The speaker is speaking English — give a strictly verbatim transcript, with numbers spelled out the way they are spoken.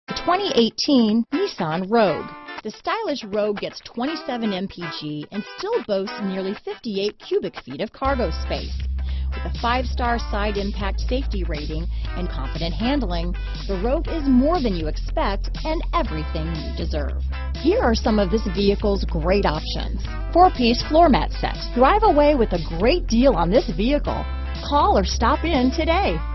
twenty eighteen Nissan Rogue. The stylish Rogue gets twenty-seven M P G and still boasts nearly fifty-eight cubic feet of cargo space. With a five-star side impact safety rating and confident handling, the Rogue is more than you expect and everything you deserve. Here are some of this vehicle's great options. Four-piece floor mat set. Drive away with a great deal on this vehicle. Call or stop in today.